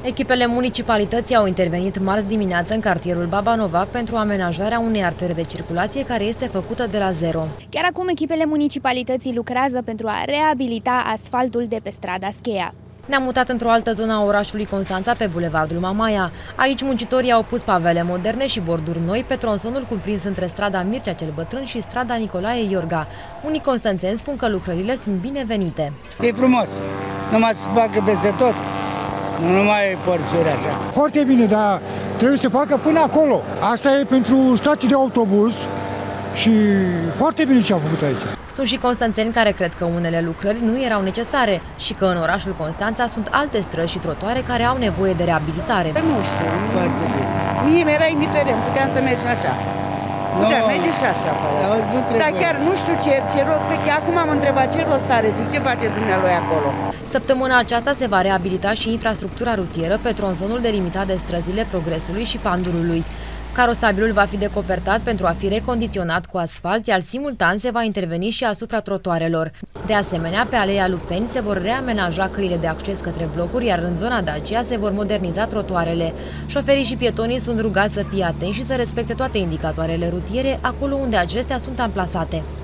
Echipele municipalității au intervenit marți dimineață în cartierul Baba-Novac pentru amenajarea unei artere de circulație care este făcută de la zero. Chiar acum echipele municipalității lucrează pentru a reabilita asfaltul de pe strada Scheia. Ne-am mutat într-o altă zonă a orașului Constanța, pe bulevardul Mamaia. Aici muncitorii au pus pavele moderne și borduri noi pe tronsonul cuprins între strada Mircea cel Bătrân și strada Nicolae Iorga. Unii constanțeni spun că lucrările sunt binevenite. E frumos, numai să facă peste tot, nu numai porțiuri așa. Foarte bine, dar trebuie să facă până acolo. Asta e pentru stații de autobuz și foarte bine ce au făcut aici. Sunt și constanțeni care cred că unele lucrări nu erau necesare și că în orașul Constanța sunt alte străzi și trotuare care au nevoie de reabilitare. Nu știu, mie mi-era indiferent, puteam să merg și așa. Puteam merge și așa. Dar chiar nu știu ce rog, că acum am întrebat ce rost are, zic, ce face dumnealui acolo? Săptămâna aceasta se va reabilita și infrastructura rutieră pe tronsonul delimitat de străzile Progresului și Pandurului. Carosabilul va fi decopertat pentru a fi recondiționat cu asfalt, iar simultan se va interveni și asupra trotuarelor. De asemenea, pe aleea Lupeni se vor reamenaja căile de acces către blocuri, iar în zona Dacia se vor moderniza trotuarele. Șoferii și pietonii sunt rugați să fie atenți și să respecte toate indicatoarele rutiere acolo unde acestea sunt amplasate.